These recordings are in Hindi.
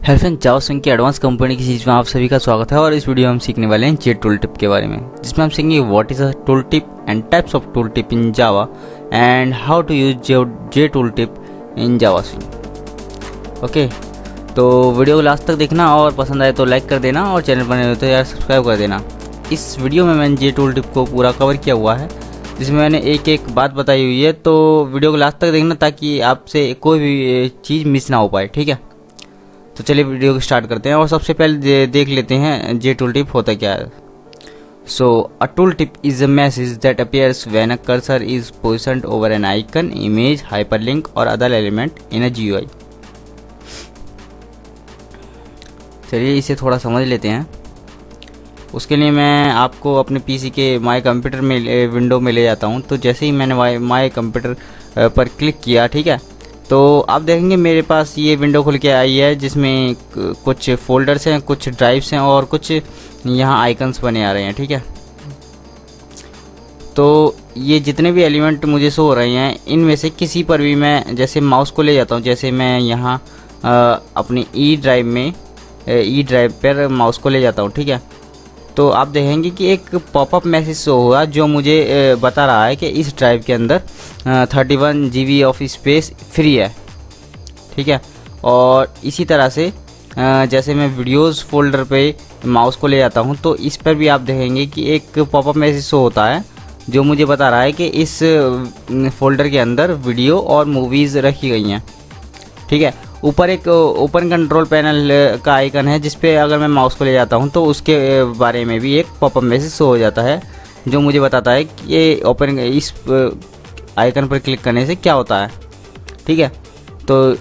हेलो फ्रेंड्स, जावा स्विंग की एडवांस कंपनी की सीरीज में आप सभी का स्वागत है। और इस वीडियो में हम सीखने वाले हैं जे टूल टिप के बारे में, जिसमें हम सीखेंगे what is a tool tip and types of tool tip in Java and how to use J tool tip in Java Swing. Okay, तो वीडियो को लास्ट तक देखना और पसंद आए तो लाइक कर देना और चैनल पर नए हो तो यार सब्सक्राइब कर देना। इस वीडियो में मैंने जे टूल टिप को पूरा कवर किया हुआ है, जिसमें मैंने एक एक बात बताई हुई है, तो वीडियो को लास्ट तक देखना ताकि आपसे कोई भी चीज़ मिस ना हो पाए। ठीक है, तो चलिए वीडियो को स्टार्ट करते हैं और सबसे पहले देख लेते हैं जे टूल टिप होता क्या है। So a tool tip is a message that appears when a cursor is positioned over an icon, image, hyperlink और other element in a GUI. चलिए इसे थोड़ा समझ लेते हैं। उसके लिए मैं आपको अपने पीसी के माय कंप्यूटर में विंडो में ले जाता हूं। तो जैसे ही मैंने माय कंप्यूटर पर क्लिक किया, ठीक है, तो आप देखेंगे मेरे पास ये विंडो खुल के आई है, जिसमें कुछ फोल्डर्स हैं, कुछ ड्राइव्स हैं और कुछ यहाँ आइकन्स बने आ रहे हैं। ठीक है, तो ये जितने भी एलिमेंट मुझे शो हो रहे हैं, इनमें से किसी पर भी मैं जैसे माउस को ले जाता हूँ, जैसे मैं यहाँ अपनी ई ड्राइव पर माउस को ले जाता हूँ, ठीक है, तो आप देखेंगे कि एक पॉपअप मैसेज शो हुआ जो मुझे बता रहा है कि इस ड्राइव के अंदर 31 GB ऑफ स्पेस फ्री है। ठीक है, और इसी तरह से जैसे मैं वीडियोस फोल्डर पे माउस को ले जाता हूं, तो इस पर भी आप देखेंगे कि एक पॉपअप मैसेज शो होता है जो मुझे बता रहा है कि इस फोल्डर के अंदर वीडियो और मूवीज़ रखी गई हैं। ठीक है, ऊपर एक ओपन कंट्रोल पैनल का आइकन है, जिस पे अगर मैं माउस को ले जाता हूं तो उसके बारे में भी एक पॉपअप मैसेज शो हो जाता है जो मुझे बताता है कि ये ओपन इस आइकन पर क्लिक करने से क्या होता है। ठीक है, तो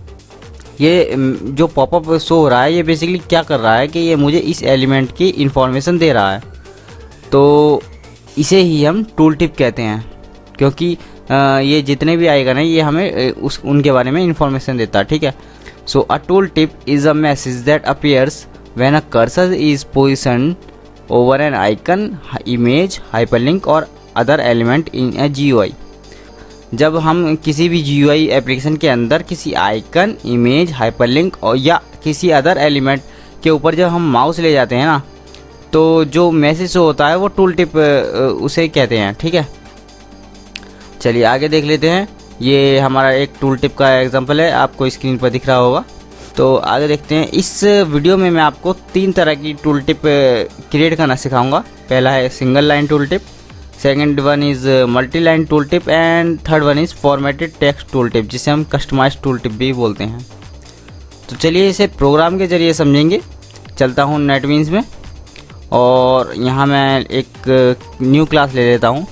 ये जो पॉपअप शो हो रहा है, ये बेसिकली क्या कर रहा है कि ये मुझे इस एलिमेंट की इंफॉर्मेशन दे रहा है। तो इसे ही हम टूल टिप कहते हैं, क्योंकि ये जितने भी आइकन हैं ये हमें उनके बारे में इंफॉर्मेशन देता है। ठीक है, so a tool tip is a message that appears when a cursor is positioned over an icon, image, hyperlink और other element in a GUI. जब हम किसी भी जीयूआई एप्लीकेशन के अंदर किसी आइकन, इमेज, हाइपरलिंक और या किसी अदर एलिमेंट के ऊपर जब हम माउस ले जाते हैं ना, तो जो मैसेज होता है वो टूल टिप उसे कहते हैं। ठीक है, चलिए आगे देख लेते हैं। ये हमारा एक टूल टिप का एग्जांपल है, आपको स्क्रीन पर दिख रहा होगा। तो आगे देखते हैं। इस वीडियो में मैं आपको 3 तरह की टूल टिप क्रिएट करना सिखाऊंगा। पहला है single line tool tip, second one is multi line tool tip and third one is formatted text tool tip, जिसे हम कस्टमाइज टूल टिप भी बोलते हैं। तो चलिए इसे प्रोग्राम के ज़रिए समझेंगे। चलता हूँ नेटबीन्स में और यहाँ मैं एक न्यू क्लास ले लेता हूँ।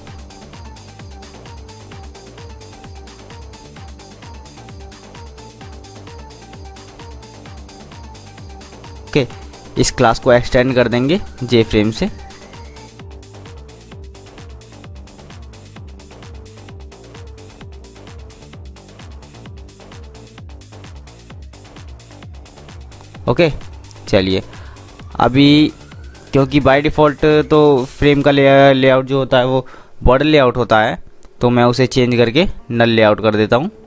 ओके, इस क्लास को एक्सटेंड कर देंगे जे फ्रेम से। ओके, चलिए अभी क्योंकि बाय डिफ़ॉल्ट तो फ्रेम का लेआउट जो होता है वो बॉर्डर लेआउट होता है, तो मैं उसे चेंज करके नल लेआउट कर देता हूँ।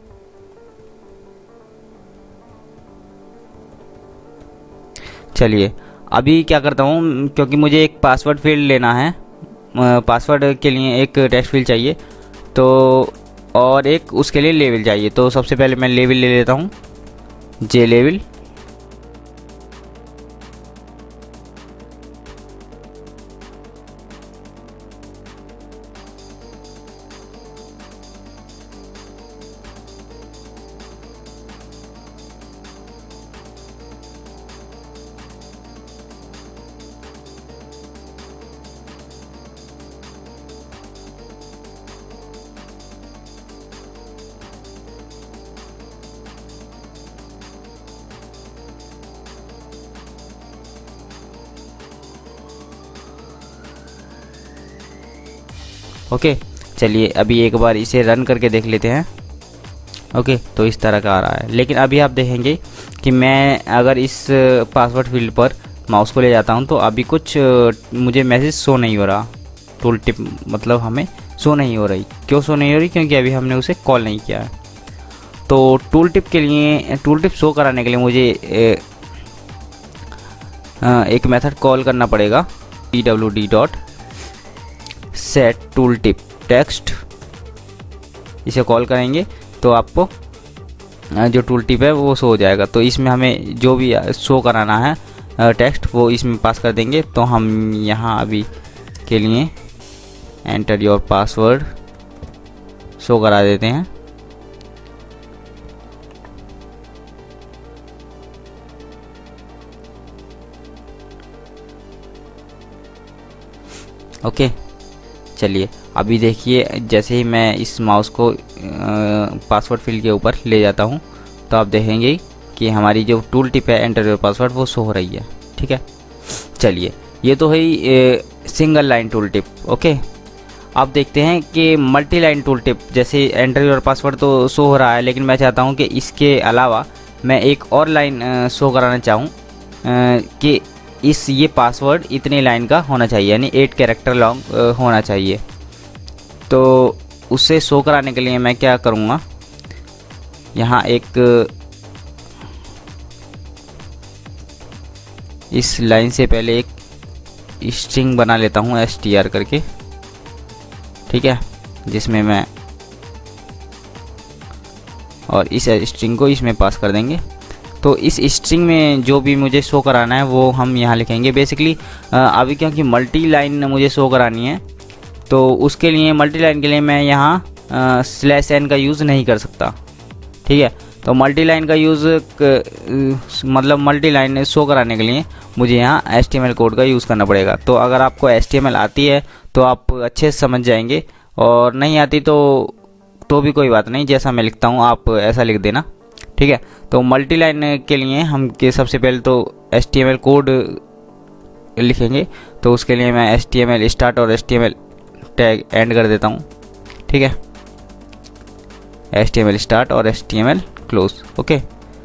चलिए अभी क्या करता हूँ, क्योंकि मुझे एक पासवर्ड फील्ड लेना है, पासवर्ड के लिए एक टेक्स्ट फील्ड चाहिए, तो और एक उसके लिए लेवल चाहिए। तो सबसे पहले मैं लेवल ले लेता हूँ, जे लेवल। ओके, चलिए अभी एक बार इसे रन करके देख लेते हैं। ओके, तो इस तरह का आ रहा है, लेकिन अभी आप देखेंगे कि मैं अगर इस पासवर्ड फील्ड पर माउस को ले जाता हूं तो अभी कुछ मुझे मैसेज शो नहीं हो रहा। टूल टिप मतलब हमें शो नहीं हो रही। क्यों शो नहीं हो रही? क्योंकि अभी हमने उसे कॉल नहीं किया है। तो टूल टिप के लिए, टूल टिप शो कराने के लिए मुझे एक मेथड कॉल करना पड़ेगा pwd.setTooltipText। इसे कॉल करेंगे तो आपको जो टूल टिप है वो शो हो जाएगा। तो इसमें हमें जो भी शो कराना है टेक्स्ट वो इसमें पास कर देंगे। तो हम यहाँ अभी के लिए एंटर योर पासवर्ड शो करा देते हैं। ओके, चलिए अभी देखिए जैसे ही मैं इस माउस को पासवर्ड फील्ड के ऊपर ले जाता हूँ तो आप देखेंगे कि हमारी जो टूल टिप है एंटर योर पासवर्ड वो शो हो रही है। ठीक है, चलिए ये तो है single line tool tip. Okay, अब देखते हैं कि मल्टी लाइन टूल टिप। जैसे एंटर योर पासवर्ड तो शो हो रहा है, लेकिन मैं चाहता हूँ कि इसके अलावा मैं एक और लाइन शो कराना चाहूँ कि ये पासवर्ड इतनी लाइन का होना चाहिए, यानी 8 कैरेक्टर लॉन्ग होना चाहिए। तो उसे शो कराने के लिए मैं क्या करूँगा, यहाँ एक इस लाइन से पहले एक स्ट्रिंग बना लेता हूँ str करके। ठीक है, जिसमें मैं और इस स्ट्रिंग को इसमें पास कर देंगे। तो इस स्ट्रिंग में जो भी मुझे शो कराना है वो हम यहाँ लिखेंगे। बेसिकली अभी क्योंकि मल्टी लाइन मुझे शो करानी है तो उसके लिए मल्टी लाइन के लिए मैं यहाँ /n का यूज़ नहीं कर सकता। ठीक है, तो मल्टी लाइन का यूज़ मतलब मल्टी लाइन शो कराने के लिए मुझे यहाँ HTML कोड का यूज़ करना पड़ेगा। तो अगर आपको HTML आती है तो आप अच्छे से समझ जाएंगे, और नहीं आती तो भी कोई बात नहीं, जैसा मैं लिखता हूँ आप ऐसा लिख देना। ठीक है, तो मल्टी लाइन के लिए हम सबसे पहले तो HTML कोड लिखेंगे। तो उसके लिए मैं HTML स्टार्ट और HTML टैग एंड कर देता हूँ। ठीक है, HTML स्टार्ट और HTML क्लोज। ओके,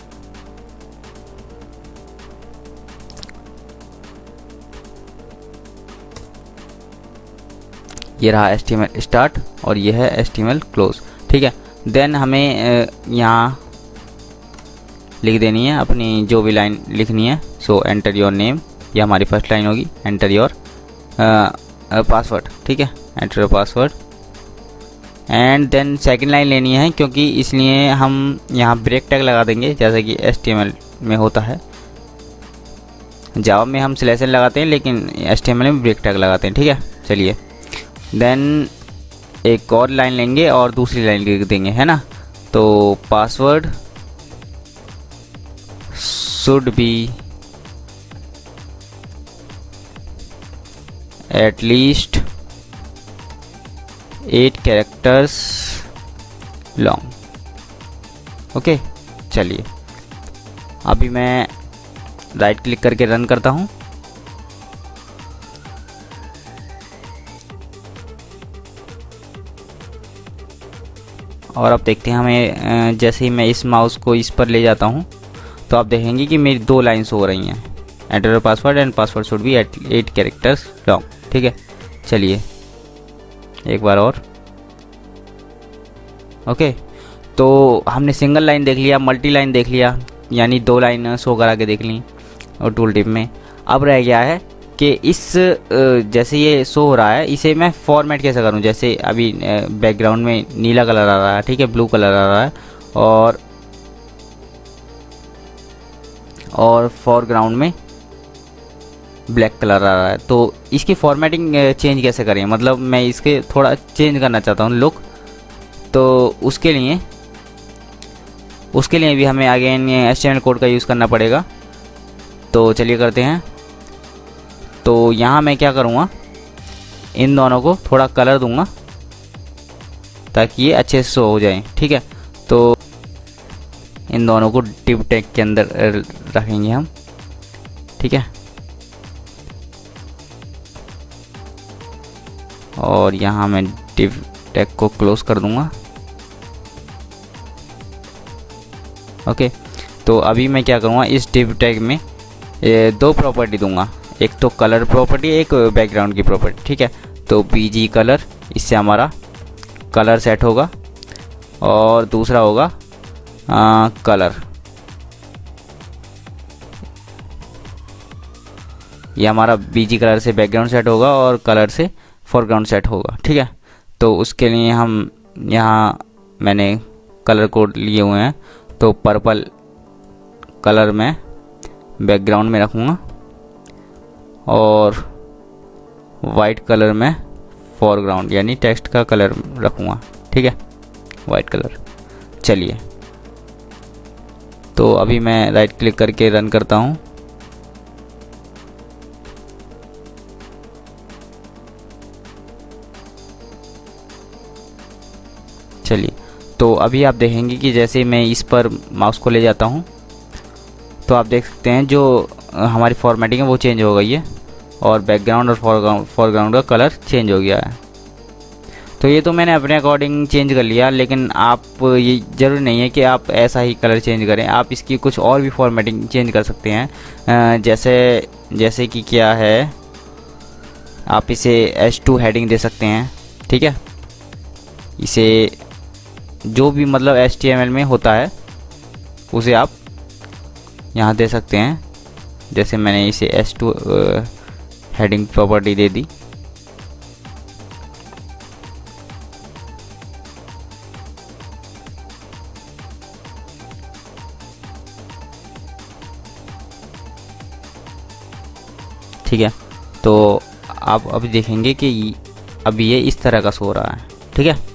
ये रहा HTML स्टार्ट और ये है HTML क्लोज। ठीक है, देन हमें यहाँ लिख देनी है अपनी जो भी लाइन लिखनी है। सो एंटर योर नेम, ये हमारी फर्स्ट लाइन होगी। Enter your password. ठीक है, enter your password and then second line लेनी है, क्योंकि इसलिए हम यहाँ ब्रेक टैग लगा देंगे जैसा कि HTML में होता है। जावा में हम /n लगाते हैं, लेकिन HTML में ब्रेक टैग लगाते हैं। ठीक है, चलिए देन एक और लाइन लेंगे और दूसरी लाइन लिख देंगे, है ना। तो password should be at least 8 characters long। Okay, चलिए अभी मैं राइट क्लिक करके रन करता हूँ। और अब देखते हैं हमें जैसे ही मैं इस माउस को इस पर ले जाता हूँ तो आप देखेंगे कि मेरी 2 लाइन्स हो रही हैं, enter your password and password should be 8 characters long. ठीक है, चलिए एक बार और। ओके, तो हमने सिंगल लाइन देख लिया, मल्टी लाइन देख लिया, यानी 2 लाइन शो करा के देख ली और टूल टिप में। अब रह गया है कि इस जैसे ये शो हो रहा है इसे मैं फॉर्मेट कैसे करूं। जैसे अभी बैकग्राउंड में नीला कलर आ रहा है, ठीक है, ब्लू कलर आ रहा है, और फोरग्राउंड में ब्लैक कलर आ रहा है। तो इसकी फॉर्मेटिंग चेंज कैसे करें, मतलब मैं इसके थोड़ा चेंज करना चाहता हूँ लुक। तो उसके लिए भी हमें आगे HTML कोड का यूज़ करना पड़ेगा। तो चलिए करते हैं। तो यहाँ मैं क्या करूँगा, इन दोनों को थोड़ा कलर दूंगा ताकि ये अच्छे से शो हो जाए। ठीक है, तो इन दोनों को डिव टैग के अंदर रखेंगे हम। ठीक है, और यहाँ मैं डिव टैग को क्लोज कर दूंगा। ओके, तो अभी मैं क्या करूँगा, इस डिव टैग में 2 प्रॉपर्टी दूंगा, एक तो कलर प्रॉपर्टी, एक बैकग्राउंड की प्रॉपर्टी। ठीक है, तो BG कलर, इससे हमारा कलर सेट होगा, और दूसरा होगा कलर। ये हमारा बीजी कलर से बैकग्राउंड सेट होगा और कलर से फोरग्राउंड सेट होगा, ठीक है। तो उसके लिए हम यहाँ मैंने कलर कोड लिए हुए हैं, तो पर्पल कलर में बैकग्राउंड में रखूँगा और वाइट कलर में फोरग्राउंड यानी टेक्स्ट का कलर रखूँगा, ठीक है, वाइट कलर। चलिए, तो अभी मैं राइट क्लिक करके रन करता हूँ। चलिए, तो अभी आप देखेंगे कि जैसे मैं इस पर माउस को ले जाता हूँ तो आप देख सकते हैं जो हमारी फॉर्मेटिंग है वो चेंज हो गई है और बैकग्राउंड और फोरग्राउंड का कलर चेंज हो गया है। तो ये तो मैंने अपने अकॉर्डिंग चेंज कर लिया, लेकिन आप ये ज़रूरी नहीं है कि आप ऐसा ही कलर चेंज करें, आप इसकी कुछ और भी फॉर्मेटिंग चेंज कर सकते हैं। जैसे कि क्या है, आप इसे H2 हेडिंग दे सकते हैं, ठीक है। इसे जो भी मतलब HTML में होता है उसे आप यहाँ दे सकते हैं। जैसे मैंने इसे H2 हेडिंग प्रॉपर्टी दे दी। ठीक है, तो आप अभी देखेंगे कि अभी ये इस तरह का सो रहा है, ठीक है।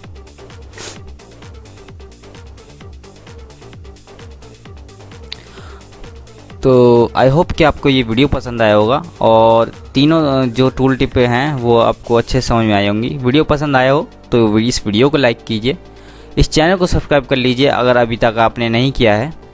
तो आई होप कि आपको ये वीडियो पसंद आया होगा और तीनों जो टूल टिप हैं वो आपको अच्छे समझ में आई होंगी। वीडियो पसंद आया हो तो इस वीडियो को लाइक कीजिए, इस चैनल को सब्सक्राइब कर लीजिए अगर अभी तक आपने नहीं किया है।